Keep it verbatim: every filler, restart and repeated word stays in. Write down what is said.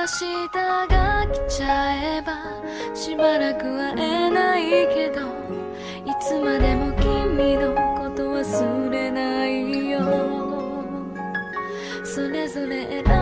日が来ちゃえばしばらく会えないけど、いつまでも君のこと忘れないよ。それぞれ選